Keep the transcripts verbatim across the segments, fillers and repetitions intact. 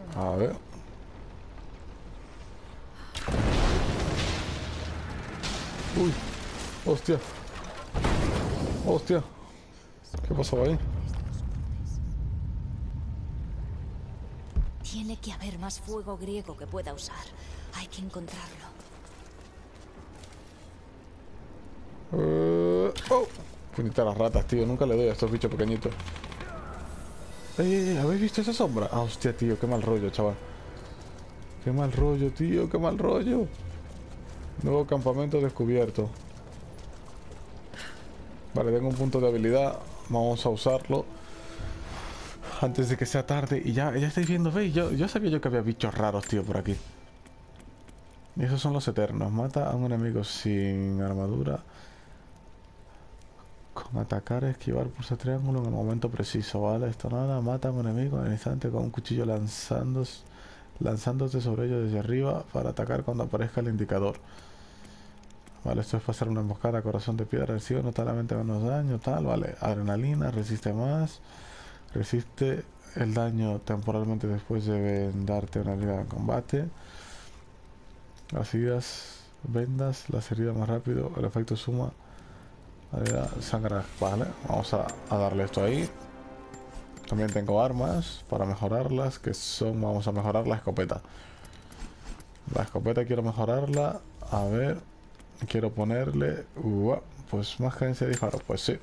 A ver. Uy. Hostia. Hostia. ¿Qué pasó ahí? Tiene que haber más fuego griego que pueda usar. Hay que encontrarlo. Uh, oh. Puñeta las ratas, tío. Nunca le doy a estos bichos pequeñitos. Ey, ey, ey, ¿habéis visto esa sombra? Ah, hostia, tío. Qué mal rollo, chaval. Qué mal rollo, tío. Qué mal rollo. Nuevo campamento descubierto. Vale, tengo un punto de habilidad. Vamos a usarlo antes de que sea tarde. Y ya, ya estáis viendo, ¿veis? Yo, yo sabía yo que había bichos raros, tío, por aquí. Y esos son los eternos. Mata a un enemigo sin armadura. Con atacar, esquivar, pulsa triángulo en el momento preciso, ¿vale? Esto nada. Mata a un enemigo en el instante con un cuchillo lanzándose, lanzándote sobre ellos desde arriba para atacar cuando aparezca el indicador. Vale, esto es pasar una emboscada, corazón de piedra, recibe notablemente menos daño, tal, vale. Adrenalina, resiste más. Resiste el daño temporalmente después de darte una herida en combate. Las heridas, vendas, las heridas más rápido, el efecto suma. Sangrar, vale, vamos a, a darle esto ahí. También tengo armas para mejorarlas, que son, vamos a mejorar la escopeta. La escopeta quiero mejorarla, a ver, quiero ponerle, uh, pues más cadencia de disparo, pues sí.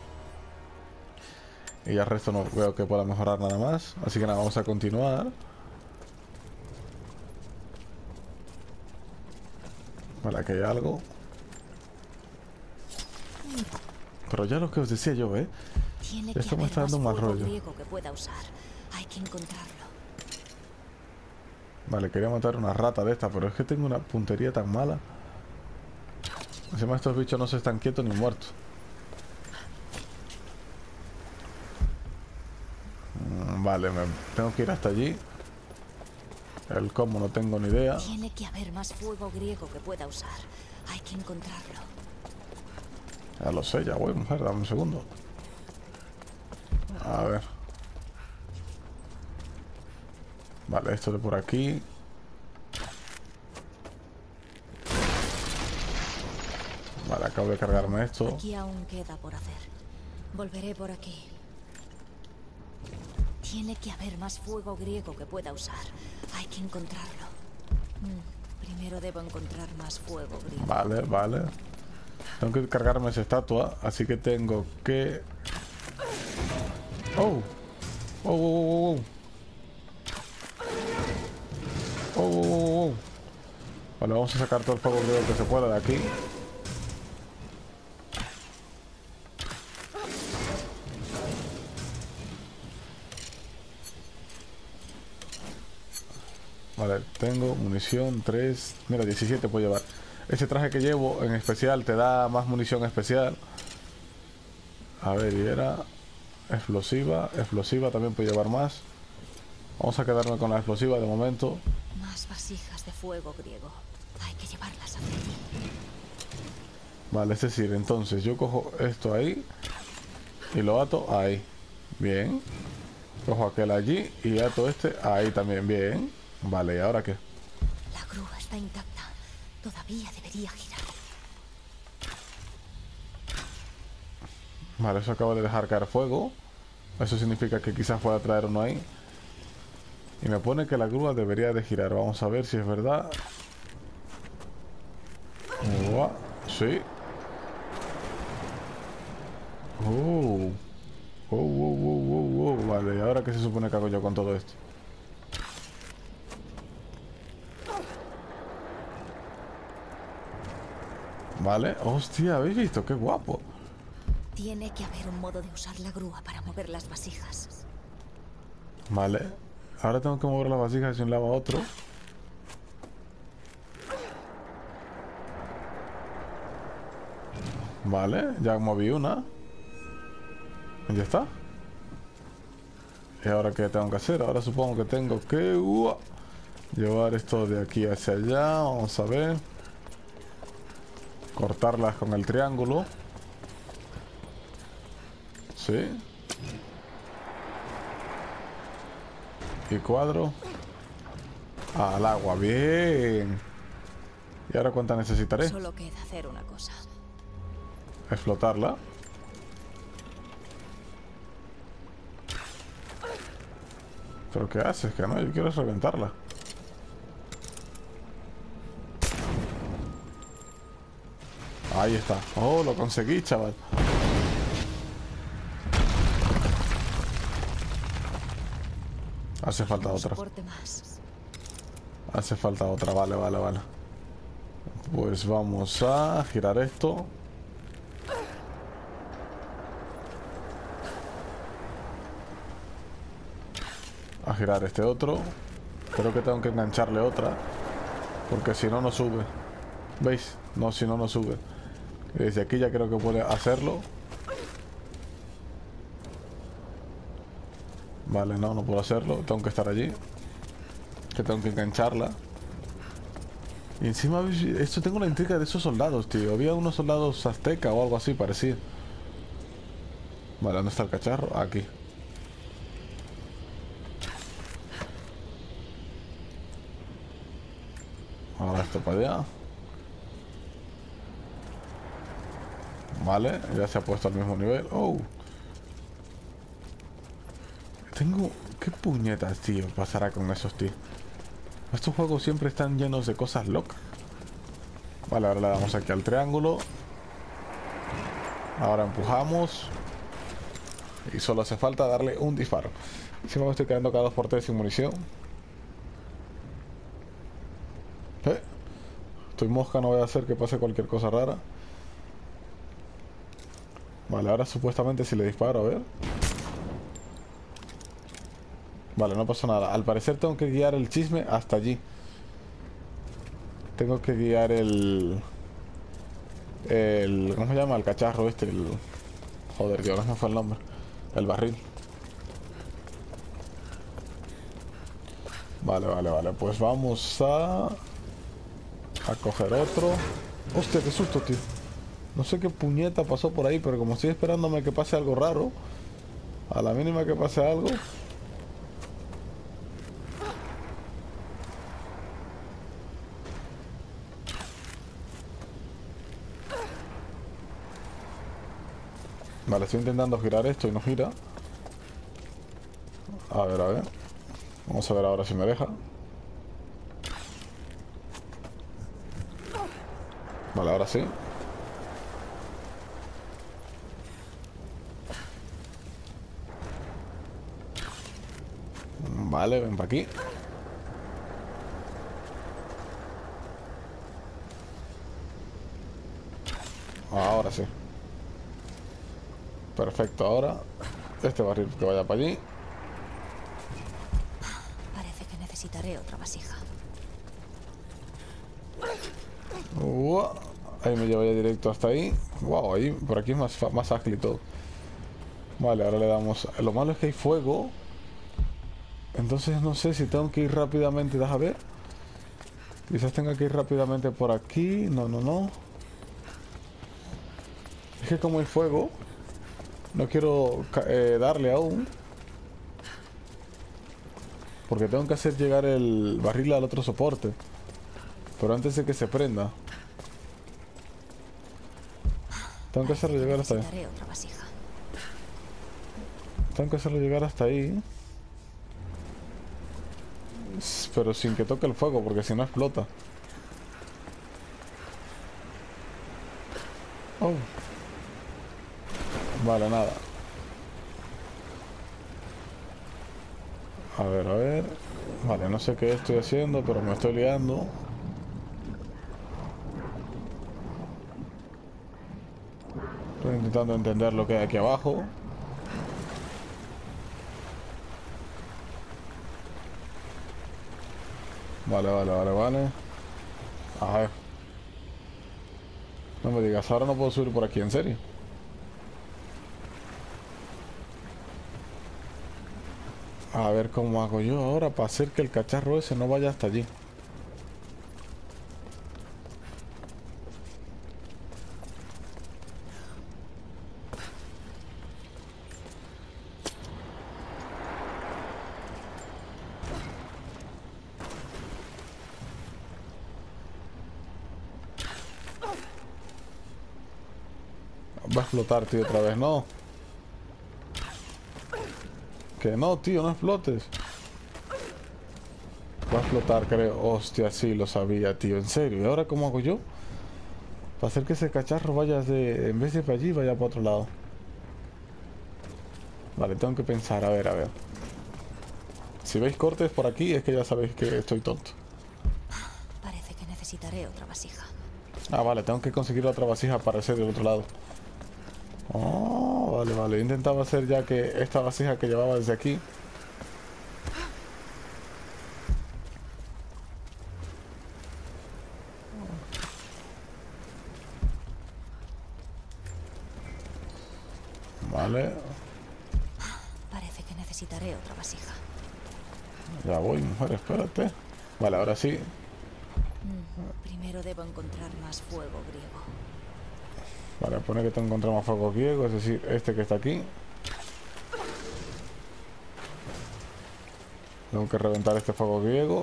Y ya el resto no veo que pueda mejorar nada más, así que nada, vamos a continuar. Vale, aquí hay algo. Pero ya lo que os decía yo, ¿eh? Tiene Esto que me está dando un mal rollo. griego que pueda usar. Hay que encontrarlo. Vale, quería matar una rata de esta, pero es que tengo una puntería tan mala. Encima estos bichos no se están quietos ni muertos. Mm, Vale, me tengo que ir hasta allí. El cómo no tengo ni idea. Tiene que haber más fuego griego que pueda usar. Hay que encontrarlo. Ya lo sé, ya voy, mujer, dame un segundo. A ver. Vale, esto de por aquí. Vale, acabo de cargarme esto. Aquí aún queda por hacer. Volveré por aquí. Tiene que haber más fuego griego que pueda usar. Hay que encontrarlo. Mm, primero debo encontrar más fuego griego. Vale, vale. Tengo que cargarme esa estatua, así que tengo que... ¡Oh! ¡Oh, oh, oh, oh! ¡Oh, oh, oh, oh! Vale, vamos a sacar todo el fuego griego que se pueda de aquí. Vale, tengo munición tres. Mira, diecisiete puedo llevar. Este traje que llevo en especial te da más munición especial. A ver, y era explosiva. Explosiva también puedo llevar más. Vamos a quedarme con la explosiva de momento. Más vasijas de fuego griego. Hay que llevarlas a allí. Vale, es decir, entonces yo cojo esto ahí y lo ato ahí. Bien. Cojo aquel allí y ato este ahí también. Bien. Vale, ¿y ahora qué? La grúa está intacta. Todavía debería girar. Vale, eso acaba de dejar caer fuego. Eso significa que quizás pueda traer uno ahí. Y me pone que la grúa debería de girar. Vamos a ver si es verdad. Uah, sí. Oh. Oh, oh, oh, oh, oh. Vale, ¿y ahora qué se supone que hago yo con todo esto? Vale, hostia, ¿habéis visto? ¡Qué guapo! Tiene que haber un modo de usar la grúa para mover las vasijas. Vale, ahora tengo que mover las vasijas de un lado a otro. Vale, ya moví una. Y ya está. ¿Y ahora qué tengo que hacer? Ahora supongo que tengo que uh, llevar esto de aquí hacia allá. Vamos a ver. Cortarlas con el triángulo. Sí. Y cuadro. Al agua, bien. ¿Y ahora cuánta necesitaré? Solo queda hacer una cosa. Explotarla. ¿Pero qué haces? Que no, yo quiero reventarla. Ahí está. Oh, lo conseguí, chaval. Hace falta otra. Más. Hace falta otra, vale, vale, vale. Pues vamos a girar esto. A girar este otro. Creo que tengo que engancharle otra, porque si no, no sube. ¿Veis? No, si no, no sube. Y desde aquí ya creo que puede hacerlo. Vale, no, no puedo hacerlo. Tengo que estar allí. Que tengo que engancharla. Y encima, esto tengo la intriga de esos soldados, tío. Había unos soldados azteca o algo así, parecía. Vale, ¿dónde está el cacharro? Aquí. Ahora esto para allá. Vale, ya se ha puesto al mismo nivel. Oh. Tengo... ¿Qué puñetas, tío, pasará con esos, tío? Estos juegos siempre están llenos de cosas locas. Vale, ahora le damos aquí al triángulo. Ahora empujamos. Y solo hace falta darle un disparo. Si me estoy quedando cada dos por tres sin munición. ¿Eh? Estoy mosca, no voy a hacer que pase cualquier cosa rara. Vale, ahora supuestamente si le disparo, a ver. Vale, no pasó nada. Al parecer tengo que guiar el chisme hasta allí. Tengo que guiar el... El... ¿Cómo se llama? El cacharro este. El... Joder, que ahora no fue el nombre. El barril. Vale, vale, vale. Pues vamos a... A coger otro. Hostia, qué susto, tío. No sé qué puñeta pasó por ahí, pero como estoy esperándome que pase algo raro, a la mínima que pase algo... Vale, estoy intentando girar esto y no gira. A ver, a ver. Vamos a ver ahora si me deja. Vale, ahora sí. Vale, ven para aquí. Ahora sí. Perfecto, ahora este barril que vaya para allí. Parece que necesitaré otra vasija. Uah, ahí me lleva ya directo hasta ahí. Wow, ahí por aquí es más, más ágil y todo. Vale, ahora le damos... Lo malo es que hay fuego. Entonces no sé si tengo que ir rápidamente. Deja ver. Quizás tenga que ir rápidamente por aquí. No, no, no. Es que como hay fuego, no quiero eh, darle aún, porque tengo que hacer llegar el barril al otro soporte. Pero antes de que se prenda, tengo que hacerlo llegar hasta ahí. Tengo que hacerlo llegar hasta ahí. Pero sin que toque el fuego, porque si no explota. Oh. Vale, nada. A ver, a ver. Vale, no sé qué estoy haciendo, pero me estoy liando. Estoy intentando entender lo que hay aquí abajo. Vale, vale, vale, vale. A ver. No me digas, ahora no puedo subir por aquí, ¿en serio? A ver cómo hago yo ahora para hacer que el cacharro ese no vaya hasta allí. Va a explotar, tío, otra vez. No. Que no, tío, no explotes. Va a explotar, creo. Hostia, sí, lo sabía, tío. En serio. ¿Y ahora cómo hago yo? Para hacer que ese cacharro vaya de... En vez de para allí, vaya para otro lado. Vale, tengo que pensar. A ver, a ver. Si veis cortes por aquí, es que ya sabéis que estoy tonto. Parece que necesitaré otra vasija. Ah, vale, tengo que conseguir otra vasija para ese del otro lado. Oh, vale, vale. Intentaba hacer ya que esta vasija que llevaba desde aquí. Vale. Parece que necesitaré otra vasija. Ya voy, mujer, espérate. Vale, ahora sí. Mm, primero debo encontrar más fuego griego. Vale, pone que tengo que encontrar más fuego griego, es decir, este que está aquí. Tengo que reventar este fuego griego.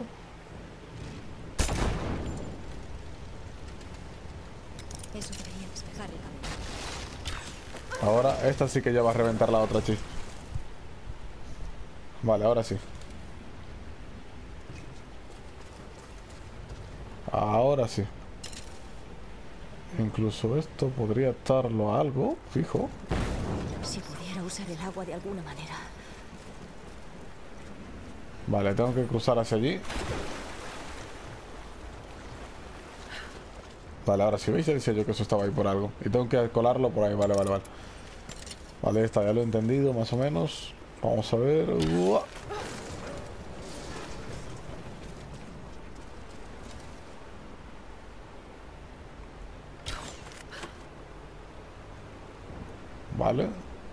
Eso debería despejar el camino. Ahora, esta sí que ya va a reventar la otra chispa. Vale, ahora sí. Ahora sí. Incluso esto podría estarlo a algo, fijo. Si pudiera usar el agua de alguna manera. Vale, tengo que cruzar hacia allí. Vale, ahora sí, ¿veis? Ya decía yo que eso estaba ahí por algo. Y tengo que colarlo por ahí, vale, vale, vale. Vale, está, ya lo he entendido más o menos. Vamos a ver. Uah. Vale.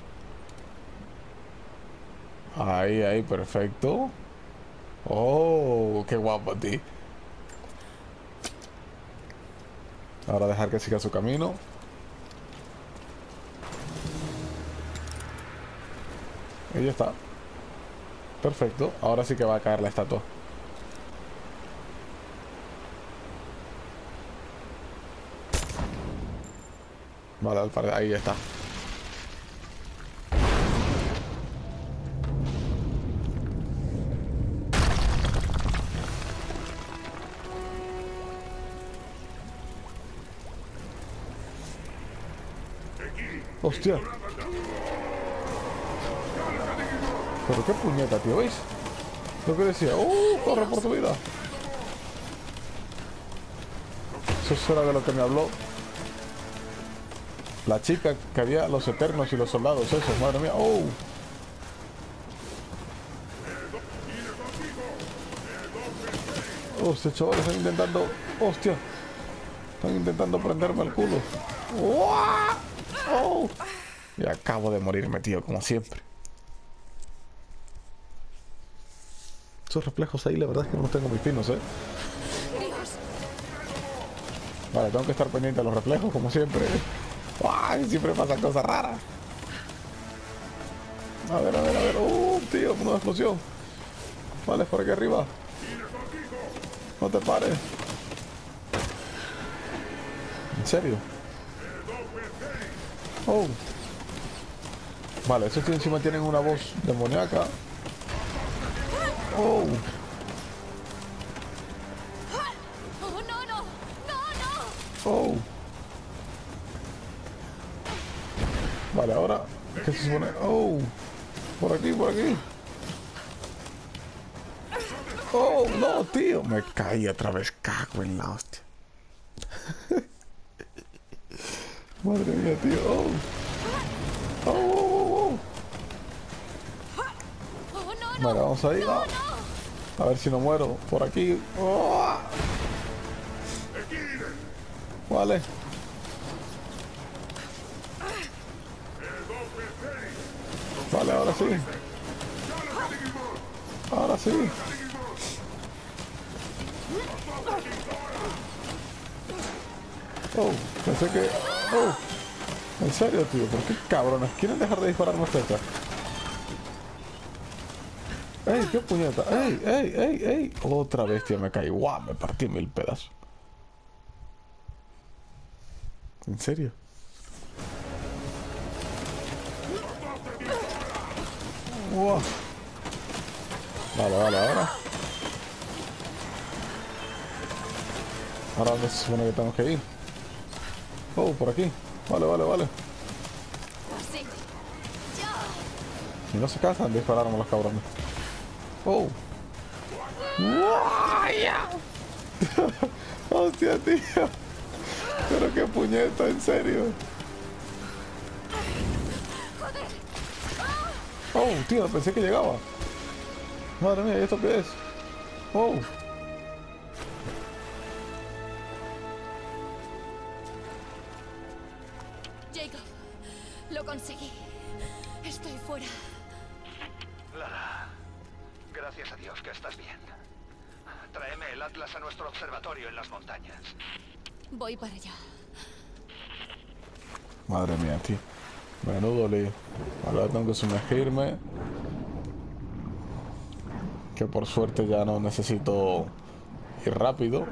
Ahí, ahí, perfecto. Oh, qué guapo, tío. Ahora dejar que siga su camino. Y ya está. Perfecto. Ahora sí que va a caer la estatua. Vale, al parecer ahí ya está. Hostia. Pero qué puñeta, tío, ¿veis? Lo que decía. ¡Uh! Corre por tu vida. Eso era de lo que me habló la chica que había, los eternos y los soldados, eso, madre mía. ¡Oh! Hostia, chavales, están intentando... ¡Hostia! Están intentando prenderme el culo. ¡Uah! ¡Oh! Y acabo de morirme, tío, como siempre. Esos reflejos ahí, la verdad es que no los tengo muy finos, ¿eh? Vale, tengo que estar pendiente de los reflejos, como siempre. ¡Ay! Siempre pasan cosas raras. A ver, a ver, a ver. ¡Uh, tío! Una explosión. Vale, por aquí arriba. No te pares. ¿En serio? Oh. Vale, esos que encima tienen una voz demoníaca. Oh. ¡Oh, no, no! ¡No, no! Oh. Vale, ahora... ¿Qué se supone? Oh. Por aquí, por aquí. Oh, no, tío. Me caí otra vez. Cago en la hostia. Madre mía, tío. Oh. Oh, oh, oh, oh. Vale, vamos a ir. A, a ver si no muero. Por aquí. Oh. Vale. Vale, ahora sí. Ahora sí. Oh, pensé que... Oh, en serio, tío, ¿por qué cabrones? ¿Quieren dejar de dispararnos cerca? ¡Ey, qué puñeta! ¡Ey, ey, ey, ey! Otra vez, tío, me caí. ¡Guau! Me partí mil pedazos. ¿En serio? Wow. Vale, vale, ahora. Ahora dónde se supone que tenemos que ir. Oh, por aquí. Vale, vale, vale. Y no se cansan de dispararme los cabrones. Oh. Hostia, tío. Pero qué puñeta, en serio. Oh, tío, pensé que llegaba. Madre mía, ¿y esto qué es? Oh. Jacob, lo conseguí. Estoy fuera. Lara, gracias a Dios que estás bien. Tráeme el Atlas a nuestro observatorio en las montañas. Voy para allá. Madre mía, tío. Menudo lío. Ahora tengo que sumergirme. Que por suerte ya no necesito ir rápido.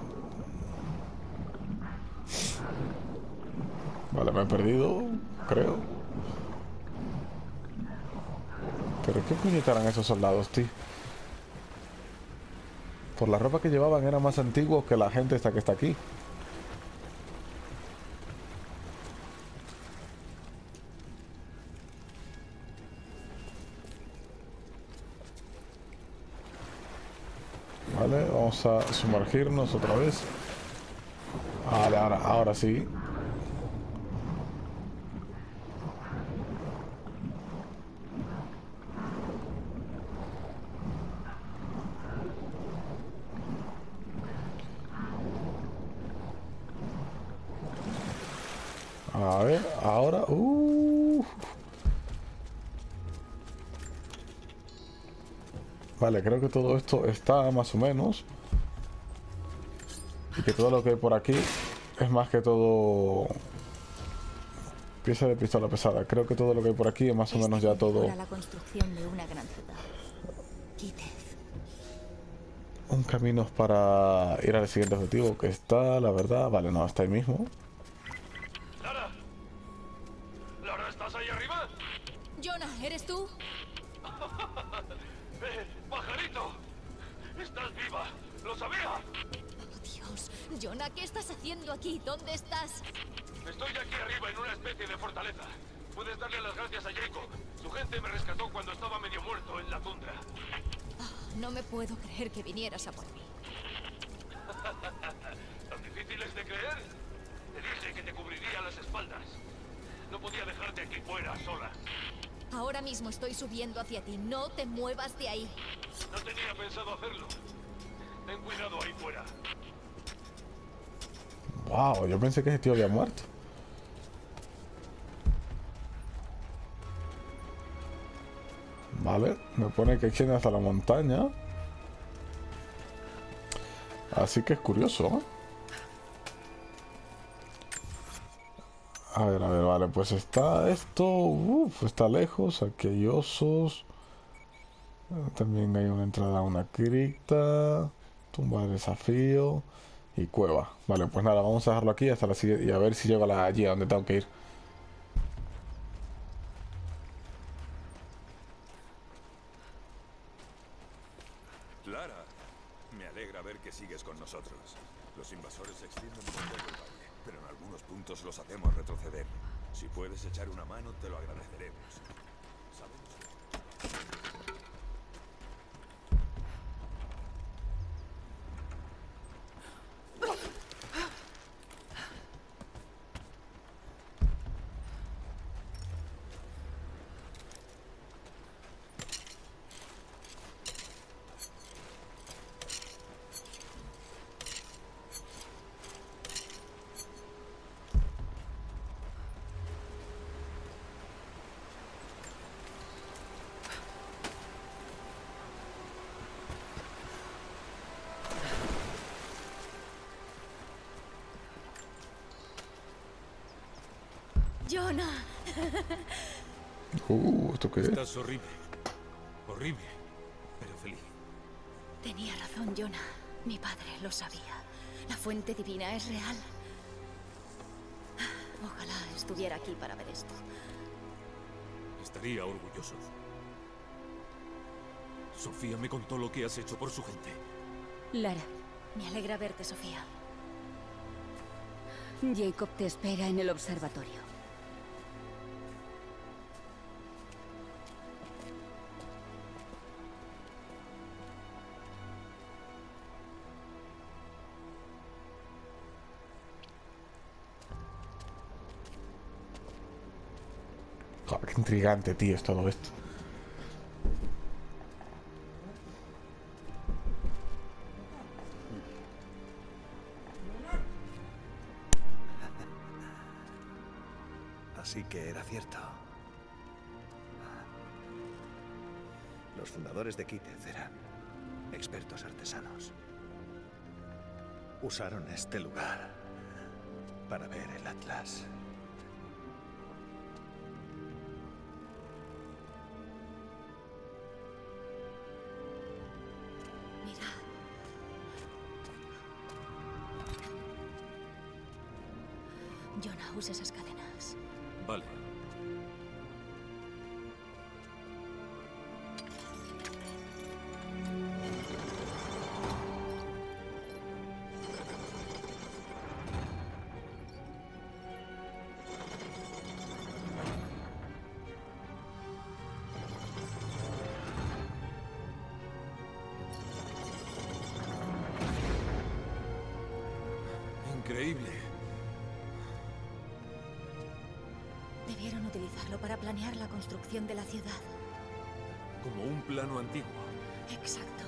Vale, me he perdido, creo. Pero qué puñeta eran esos soldados, tío. Por la ropa que llevaban eran más antiguos que la gente esta que está aquí. Vale, vamos a sumergirnos otra vez. Vale, ahora, ahora sí. A ver, ahora... Uh. Vale, creo que todo esto está más o menos. Y que todo lo que hay por aquí es más que todo... Pieza de pistola pesada. Creo que todo lo que hay por aquí es más o menos ya todo... Para la construcción de una gran ciudad. Kitez. Un camino para ir al siguiente objetivo que está, la verdad... Vale, no, está ahí mismo. ¡Lara! ¿Lara, estás ahí arriba? Jonah, ¿eres tú? ¡Eh, pajarito! ¡Estás viva! ¡Lo sabía! Oh, Dios. Jonah, ¿qué estás haciendo aquí? ¿Dónde estás? Estoy aquí arriba en una especie de fortaleza. Puedes darle las gracias a Jacob. Su gente me rescató cuando estaba medio muerto en la tundra. Oh, no me puedo creer que vinieras a por mí. ¿Tan difíciles de creer? Te dije que te cubriría las espaldas. No podía dejarte aquí fuera, sola. Ahora mismo estoy subiendo hacia ti. No te muevas de ahí. No tenía pensado hacerlo. Ten cuidado ahí fuera. Wow, yo pensé que ese tío había muerto. Vale, me pone que extiende hasta la montaña. Así que es curioso, ¿eh? A ver, a ver, vale, pues está esto. Uf, está lejos. Aquí hay osos. También hay una entrada a una cripta. Tumba de desafío. Y cueva. Vale, pues nada, vamos a dejarlo aquí hasta la siguiente. Y a ver si llego a la, allí a donde tengo que ir. Lara, me alegra ver que sigues con nosotros. Los invasores se extienden por todo el valle, pero en algunos puntos los hacemos retroceder. Si puedes echar una mano, te lo agradeceremos. Sabemos que... Jonah. Uh, ¿esto qué es? Estás horrible. Horrible, pero feliz. Tenía razón, Jonah. Mi padre lo sabía. La fuente divina es real. Ojalá estuviera aquí para ver esto. Estaría orgulloso. Sofía me contó lo que has hecho por su gente. Lara, me alegra verte, Sofía. Jacob te espera en el observatorio. Joder, qué intrigante, tío, es todo esto. Así que era cierto. Los fundadores de Kitez eran expertos artesanos. Usaron este lugar para ver el Atlas. Mira. Jonah, usa esas cadenas. Vale. Increíble. Debieron utilizarlo para planear la construcción de la ciudad. Como un plano antiguo. Exacto.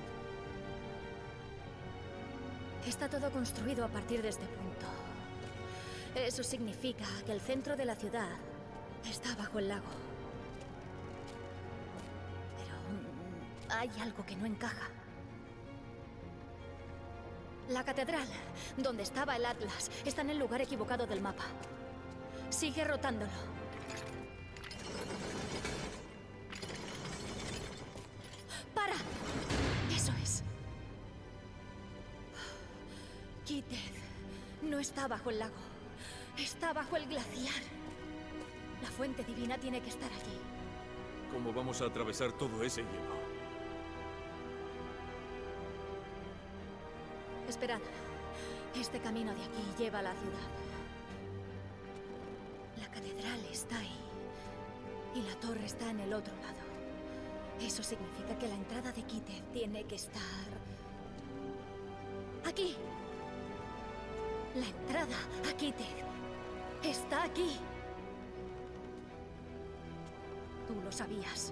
Está todo construido a partir de este punto. Eso significa que el centro de la ciudad está bajo el lago. Pero mm, hay algo que no encaja. La catedral, donde estaba el Atlas, está en el lugar equivocado del mapa. Sigue rotándolo. ¡Para! Eso es. Kitez no está bajo el lago. Está bajo el glaciar. La fuente divina tiene que estar allí. ¿Cómo vamos a atravesar todo ese hielo? Esperad. Este camino de aquí lleva a la ciudad. La catedral está ahí. Y la torre está en el otro lado. Eso significa que la entrada de Kitez tiene que estar... aquí. La entrada a Kitez está aquí. Tú lo sabías.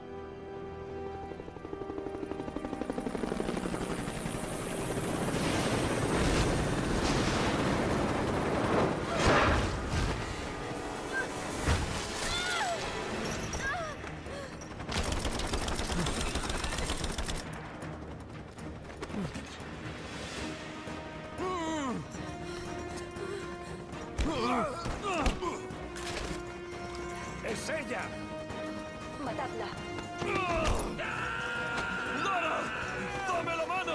¡Es ella! Matadla. ¡Lara! ¡Dame la mano!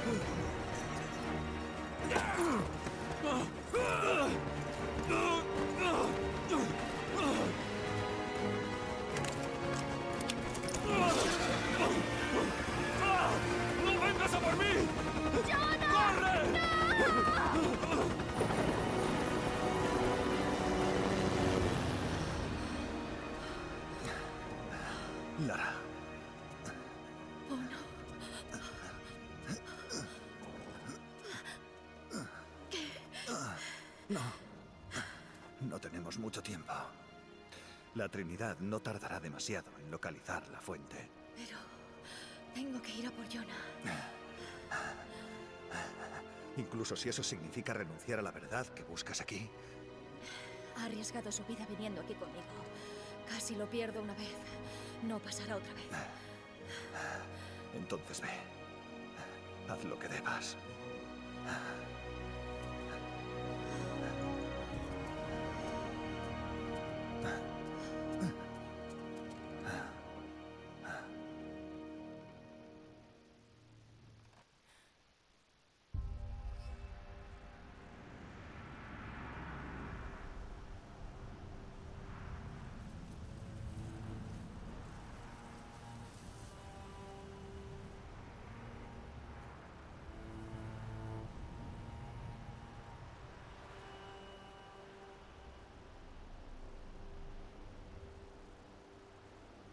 ¡No vengas a por mí! ¡Corre! Lara. Oh, no. No. No tenemos mucho tiempo. La Trinidad no tardará demasiado en localizar la fuente. Pero... tengo que ir a por Jonah. Incluso si eso significa renunciar a la verdad que buscas aquí. Ha arriesgado su vida viniendo aquí conmigo. Casi lo pierdo una vez. No pasará otra vez. Entonces ve. Haz lo que debas.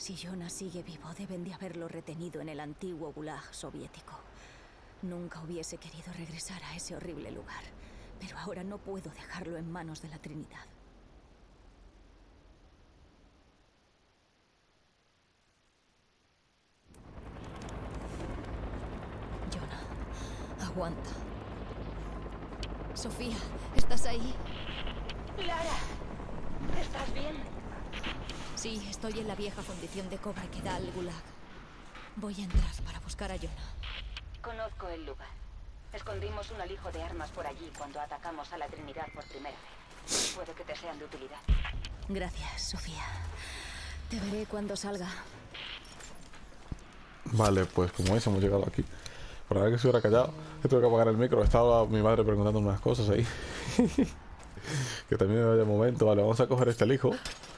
Si Jonah sigue vivo, deben de haberlo retenido en el antiguo gulag soviético. Nunca hubiese querido regresar a ese horrible lugar, pero ahora no puedo dejarlo en manos de la Trinidad. Jonah, aguanta. Sofía, ¿estás ahí? Lara, ¿estás bien? Sí, estoy en la vieja fundición de cobre que da al gulag. Voy a entrar para buscar a Jonah. Conozco el lugar. Escondimos un alijo de armas por allí cuando atacamos a la Trinidad por primera vez. Puede que te sean de utilidad. Gracias, Sofía. Te veré cuando salga. Vale, pues como veis hemos llegado aquí. Por la verdad que se hubiera callado, que tuve que apagar el micro. Estaba mi madre preguntando unas cosas ahí. Que también me vaya momento. Vale, vamos a coger este alijo.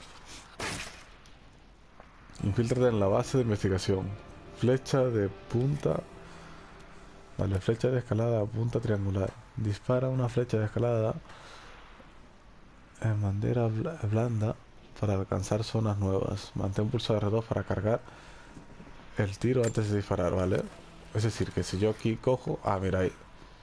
Infíltrate en la base de investigación. Flecha de punta. Vale, flecha de escalada, punta triangular. Dispara una flecha de escalada en bandera bl blanda para alcanzar zonas nuevas. Mantén pulsado R dos para cargar el tiro antes de disparar, ¿vale? Es decir, que si yo aquí cojo... Ah, mira ahí.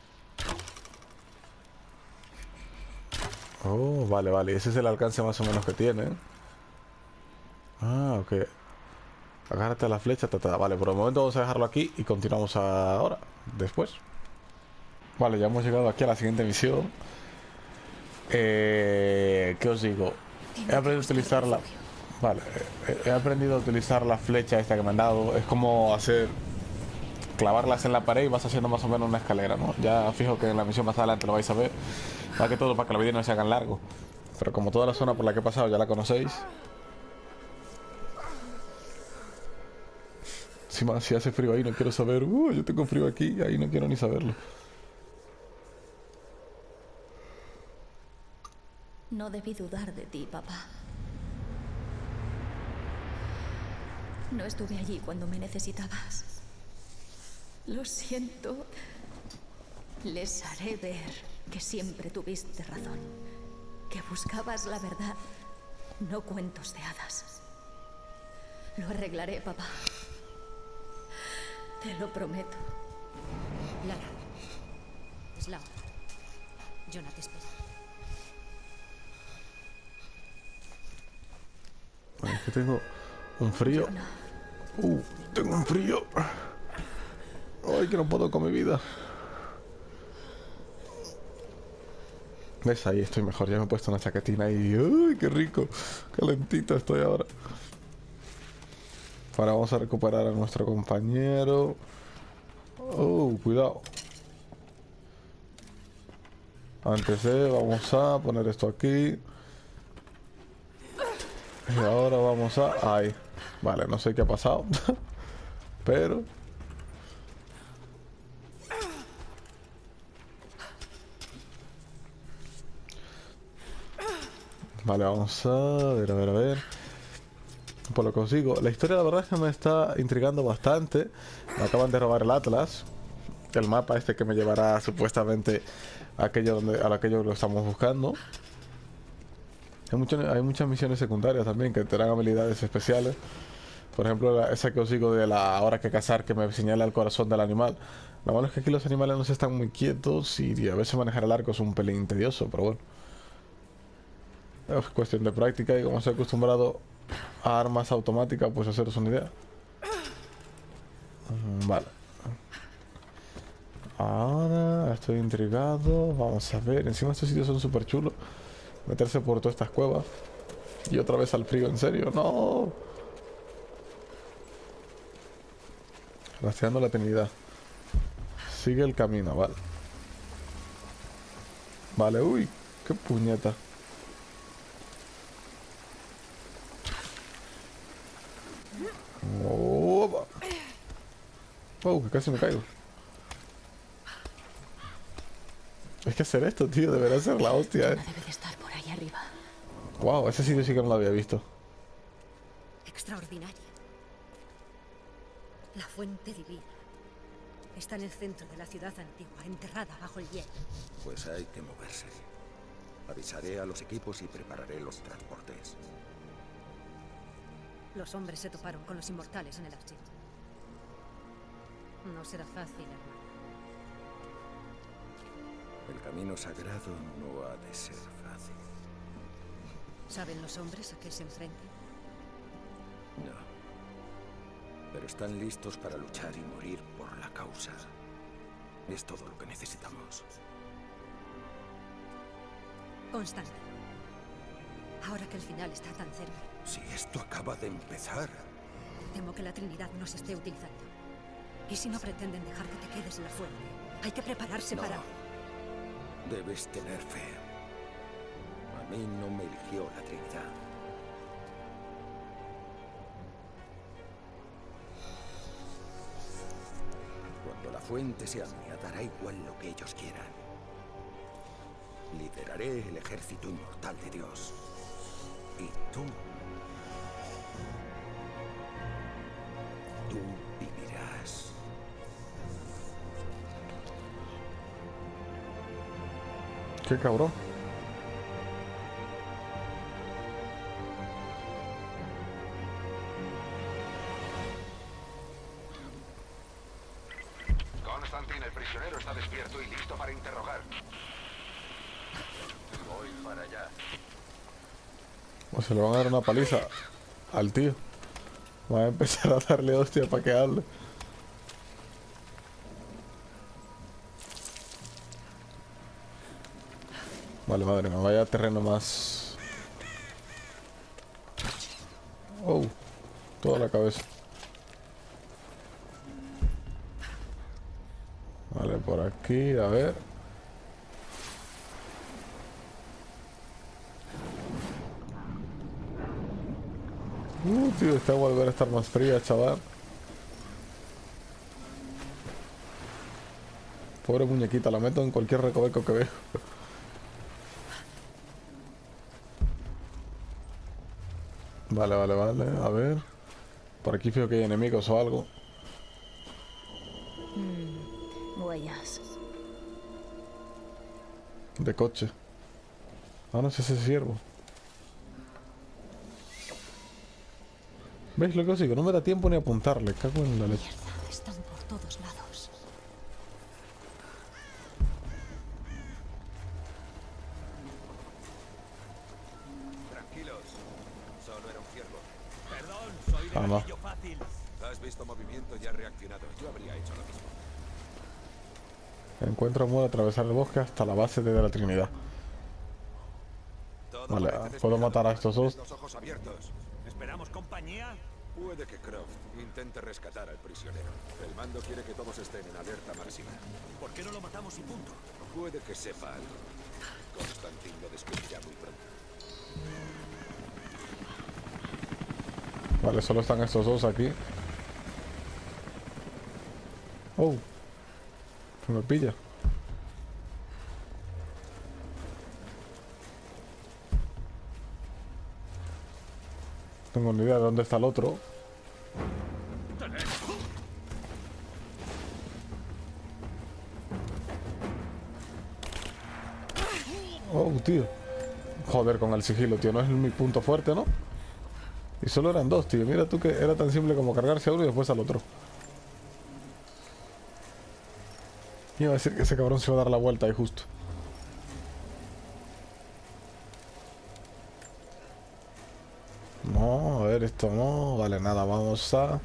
Oh, vale, vale. Ese es el alcance más o menos que tiene. Ah, ok. Agárrate a la flecha, ta, ta. Vale, por el momento vamos a dejarlo aquí y continuamos ahora, después. Vale, ya hemos llegado aquí a la siguiente misión. Eh, ¿Qué os digo? He aprendido a utilizarla. Vale, he, he aprendido a utilizar la flecha esta que me han dado. Es como hacer... clavarlas en la pared y vas haciendo más o menos una escalera, ¿no? Ya fijo que en la misión más adelante lo vais a ver. Más que todo para que los vídeos no se hagan largos. Pero como toda la zona por la que he pasado ya la conocéis. Si más, si hace frío ahí no quiero saber. Uh, yo tengo frío aquí, ahí no quiero ni saberlo. No debí dudar de ti, papá. No estuve allí cuando me necesitabas. Lo siento. Les haré ver que siempre tuviste razón. Que buscabas la verdad, no cuentos de hadas. Lo arreglaré, papá. Te lo prometo. Lara. Es la hora. Jonah te espera. Bueno, es que tengo un frío. Uh, tengo un frío. Ay, que no puedo con mi vida. ¿Ves? Ahí estoy mejor. Ya me he puesto una chaquetina y... ¡Uy, qué rico! Calentito estoy ahora. Ahora vamos a recuperar a nuestro compañero. Oh, cuidado. Antes de... Vamos a poner esto aquí. Y ahora vamos a... Ahí. Vale, no sé qué ha pasado. Pero... Vale, vamos a ver, a ver, a ver. Por lo que os digo, la historia la verdad es que me está intrigando bastante. Me acaban de robar el Atlas. El mapa este que me llevará supuestamente a aquello donde, a aquello que lo estamos buscando. Hay, mucho, hay muchas misiones secundarias también que te dan habilidades especiales. Por ejemplo, la, esa que os digo de la hora que cazar, que me señala el corazón del animal. Lo malo es que aquí los animales no se están muy quietos y a veces manejar el arco es un pelín tedioso, pero bueno. Es cuestión de práctica y como estoy acostumbrado a armas automáticas, pues haceros una idea. Vale. Ahora estoy intrigado. Vamos a ver. Encima estos sitios son súper chulos. Meterse por todas estas cuevas. Y otra vez al frío, en serio. ¡No! Rastreando la Trinidad. Sigue el camino, vale. Vale, uy. Qué puñeta. Oh, oh, que casi me caigo. Es que hacer esto, tío, debería ser la hostia, eh. Debe de estar por ahí arriba. Wow, ese sitio sí que no lo había visto. Extraordinario. La fuente divina. Está en el centro de la ciudad antigua, enterrada bajo el hielo. Pues hay que moverse. Avisaré a los equipos y prepararé los transportes. Los hombres se toparon con los inmortales en el archivo. No será fácil, hermano. El camino sagrado no ha de ser fácil. ¿Saben los hombres a qué se enfrentan? No. Pero están listos para luchar y morir por la causa. Es todo lo que necesitamos. Constante. Ahora que el final está tan cerca, Si esto acaba de empezar. temo que la Trinidad nos esté utilizando. ¿Y si no pretenden dejar que te quedes en la fuente? Hay que prepararse No. para... Debes tener fe. A mí no me eligió la Trinidad. Cuando la fuente sea mía, dará igual lo que ellos quieran. Lideraré el ejército inmortal de Dios. Y tú... Tú vivirás. Qué cabrón. Constantin, el prisionero está despierto y listo para interrogar. Voy para allá. O se le van a dar una paliza al tío. Va a empezar a darle hostia para que hable. Vale, madre, me vaya a terreno más. Oh, toda la cabeza. Vale, por aquí, a ver. Uh, tío, esta va a volver a estar más fría, chaval. Pobre muñequita, la meto en cualquier recoveco que veo. Vale, vale, vale, a ver. Por aquí fijo que hay enemigos o algo. Mm, huellas. De coche. Ah, no sé ese ciervo. ¿Veis lo que os digo? No me da tiempo ni a apuntarle. Cago en la leche. Mierda, están por todos lados. Tranquilos. Solo era un ciervo. Perdón, soy de Ah, no. gatillo fácil. Has visto movimiento y has reaccionado. Yo habría hecho lo mismo. Encuentro un modo de atravesar el bosque hasta la base de la Trinidad. Todo Vale, parece puedo despejado. matar a estos dos. Los ojos abiertos. ¿Esperamos compañía? Puede que Croft intente rescatar al prisionero. El mando quiere que todos estén en alerta máxima. ¿Por qué no lo matamos y punto? Puede que sepa algo. Constantin lo descubrirá muy pronto. Vale, solo están estos dos aquí. Oh. Se me pilla. No tengo ni idea de dónde está el otro. Oh, tío. Joder, con el sigilo, tío. No es mi punto fuerte, ¿no? Y solo eran dos, tío. Mira tú que era tan simple como cargarse a uno y después al otro. Iba a decir que ese cabrón se va a dar la vuelta ahí justo. No, a ver, esto no. Vale, nada, vamos a...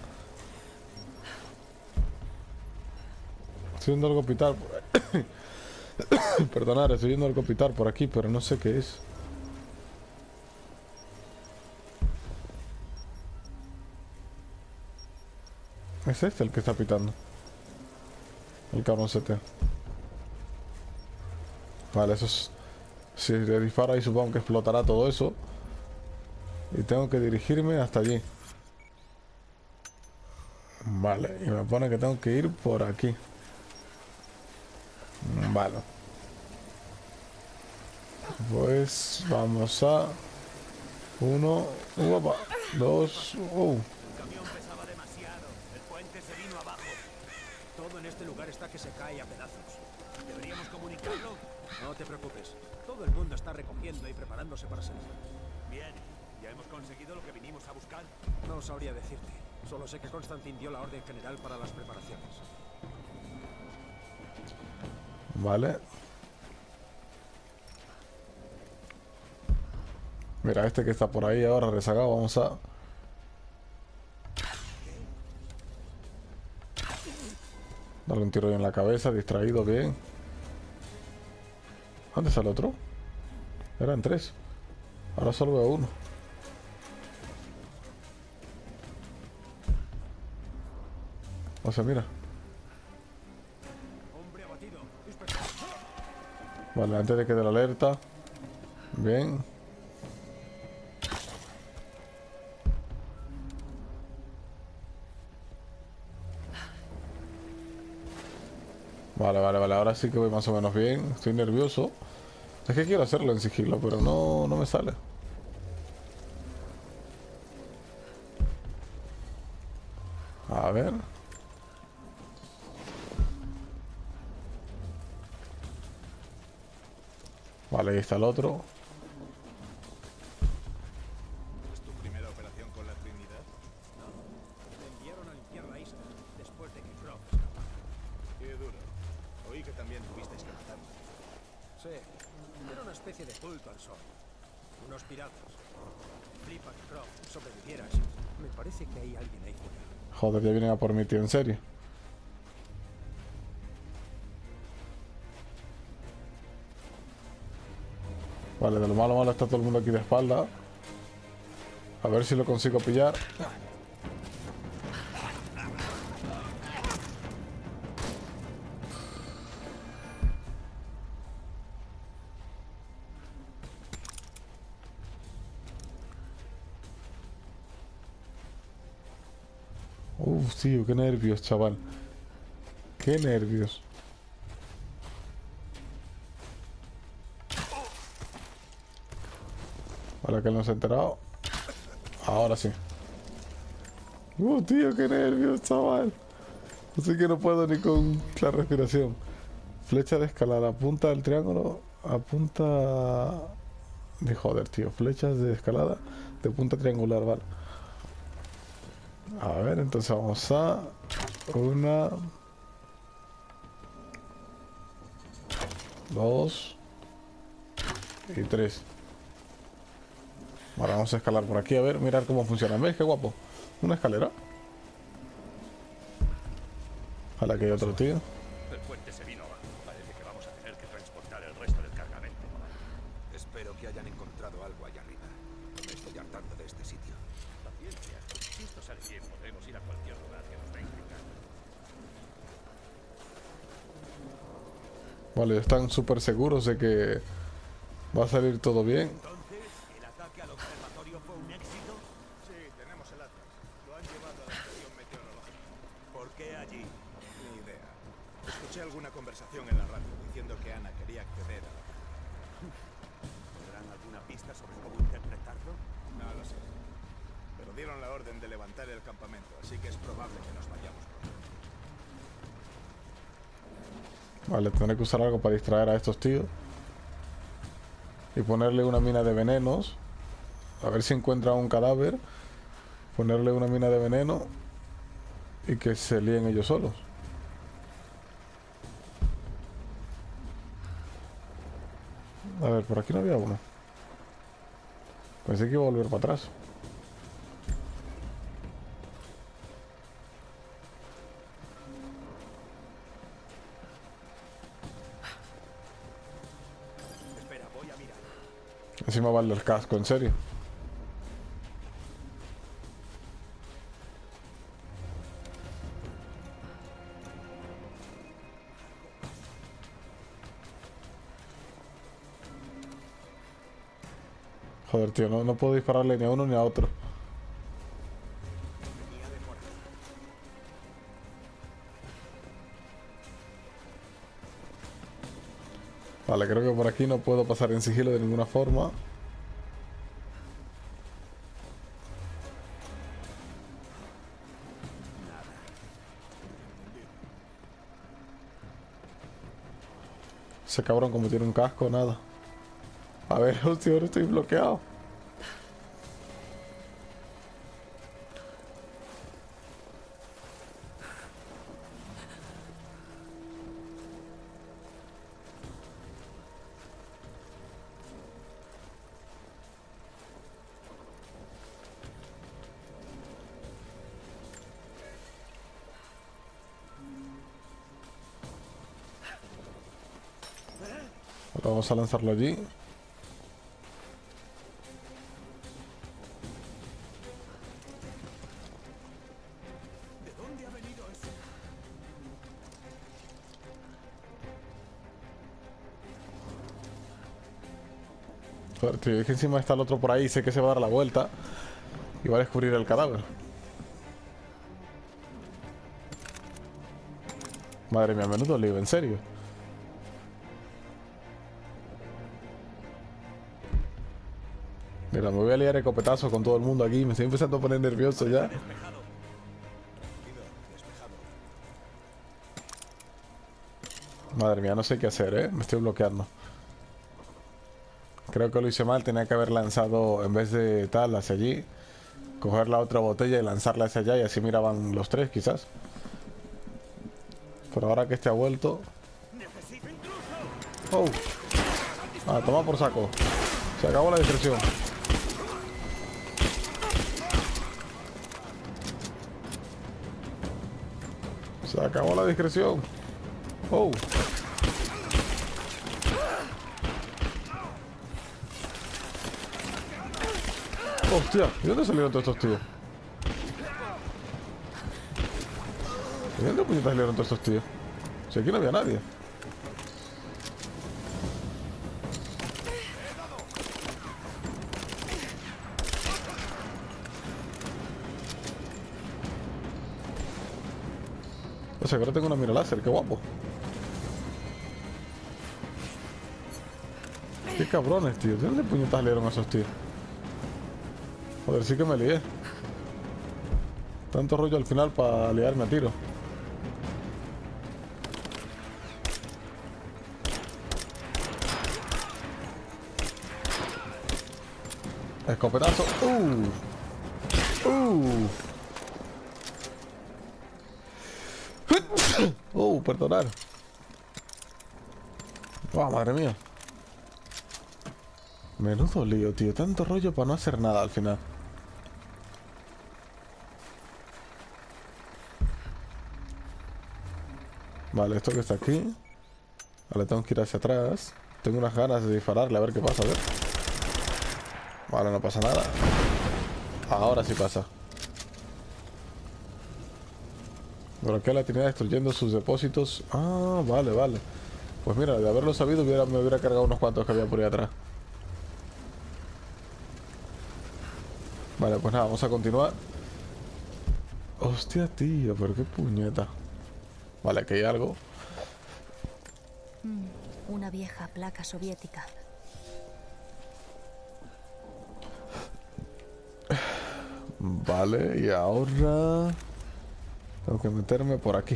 Estoy viendo algo pitar por ahí. Perdonad, estoy viendo algo pitar por aquí, pero no sé qué es. Es este el que está pitando. El cabroncete. Vale, eso es... Si le dispara ahí supongo que explotará todo eso. Y tengo que dirigirme hasta allí. Vale, y me pone que tengo que ir por aquí. Vale. Pues vamos a... Uno... Uopa, dos... Uh. El camión pesaba demasiado. El puente se vino abajo. Todo en este lugar está que se cae a pedazos. ¿Deberíamos comunicarlo? No te preocupes. Todo el mundo está recogiendo y preparándose para salir. Bien. ¿Ya hemos conseguido lo que vinimos a buscar? No sabría decirte. Solo sé que Constantin dio la orden general para las preparaciones. Vale. Mira, este que está por ahí ahora rezagado, vamos a... darle un tiro en la cabeza, distraído, bien. ¿Dónde está el otro? Eran tres. Ahora solo veo uno. O sea, mira. Vale, antes de que dé la alerta. Bien. Vale, vale, vale. Ahora sí que voy más o menos bien. Estoy nervioso. Es que quiero hacerlo en sigilo, pero no, no me sale. A ver. Vale, ahí está el otro. ¿Es tu primera operación con la Trinidad? No. Me enviaron a limpiar la isla después de que Croft escapara. Qué duro. Oí que también tuvisteis que matarlo. Sí. Era una especie de culto al sol. Unos piratas. Flipa que Croft sobreviviera así. Me parece que hay alguien ahí fuera. Joder, ya vienen a por mi tío, en serio. Vale, de lo malo malo está todo el mundo aquí de espalda. A ver si lo consigo pillar. Uf, tío, qué nervios, chaval. Qué nervios. Vale, que no se ha enterado. Ahora sí. Uh, tío, qué nervios, chaval. Así que no puedo ni con la respiración. Flecha de escalada. Apunta al triángulo. Apunta... De joder, tío. Flechas de escalada de punta triangular, vale. A ver, entonces vamos a... Una... Dos... Y tres. Ahora vamos a escalar por aquí, a ver, mirar cómo funciona. ¿Ves qué guapo? Una escalera. Ojalá que hay otro tío. El puente se vino abajo. Parece que vamos a tener que transportar el resto del cargamento. Espero que hayan encontrado algo allá arriba. Me estoy hartando de este sitio. Paciencia. Si esto sale bien, podremos ir a cualquier lugar que nos venga en gana. Vale, están súper seguros de que va a salir todo bien. Entonces, ¿el ataque al observatorio fue un éxito? Sí, tenemos el Atlas. Lo han llevado a la estación meteorológica. ¿Por qué allí? Ni idea. Escuché alguna conversación en la radio diciendo que Ana quería acceder a la... ¿Tendrán alguna pista sobre cómo interpretarlo? No lo sé. Pero dieron la orden de levantar el campamento, así que es probable que nos vayamos pronto. Vale, tendré que usar algo para distraer a estos tíos. Y ponerle una mina de venenos. A ver si encuentra un cadáver. Ponerle una mina de veneno. Y que se líen ellos solos. A ver, por aquí no había uno. Pensé que iba a volver para atrás. Espera, voy a mirar. Encima vale el casco, en serio. Joder, tío, no, no puedo dispararle ni a uno ni a otro. Venía de por aquí. Vale, creo que por aquí no puedo pasar en sigilo de ninguna forma. Ese cabrón como tiene un casco, nada. A ver, hostia, ahora estoy bloqueado. Vamos a lanzarlo allí. Joder, tío, es que encima está el otro por ahí. Sé que se va a dar la vuelta y va a descubrir el cadáver. Madre mía, menudo lío, en serio. Mira, me voy a liar el copetazo con todo el mundo aquí. Me estoy empezando a poner nervioso ya. Madre mía, no sé qué hacer, ¿eh? Me estoy bloqueando. Creo que lo hice mal. Tenía que haber lanzado, en vez de tal, hacia allí, coger la otra botella y lanzarla hacia allá. Y así miraban los tres, quizás. Pero ahora que este ha vuelto... ¡Oh! Ah, toma por saco. Se acabó la discreción. Se acabó la discreción. ¡Oh! ¡Hostia! ¿De dónde salieron todos estos tíos? ¿De dónde puñetas salieron todos estos tíos? Si aquí no había nadie. O sea, que ahora tengo una mira láser, qué guapo. Qué cabrones, tío. ¿De dónde puñetas salieron esos tíos? Joder, sí que me lié. Tanto rollo al final para liarme a tiro. Escopetazo. Uh. Uh. Uh, perdonar. Oh, madre mía. Menudo lío, tío. Tanto rollo para no hacer nada al final. Vale, esto que está aquí. Vale, tengo que ir hacia atrás. Tengo unas ganas de dispararle a ver qué pasa, a ver. Vale, no pasa nada. Ahora sí pasa. Pero aquí la tenía destruyendo sus depósitos. Ah, vale, vale. Pues mira, de haberlo sabido hubiera, me hubiera cargado unos cuantos que había por ahí atrás. Vale, pues nada, vamos a continuar. Hostia, tío, pero qué puñeta. Vale, aquí hay algo. Mm, una vieja placa soviética. Vale, y ahora... tengo que meterme por aquí.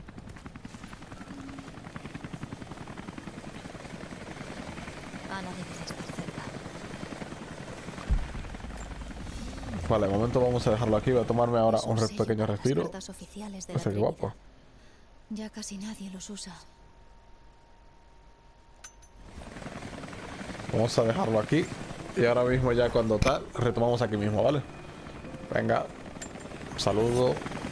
Ana debe de estar cerca. Vale, de momento vamos a dejarlo aquí. Voy a tomarme ahora un re- pequeño respiro. Cartas oficiales de la Ese qué Trinidad. guapo. Ya casi nadie los usa. Vamos a dejarlo aquí. Y ahora mismo ya cuando tal, retomamos aquí mismo, ¿vale? Venga. Un saludo.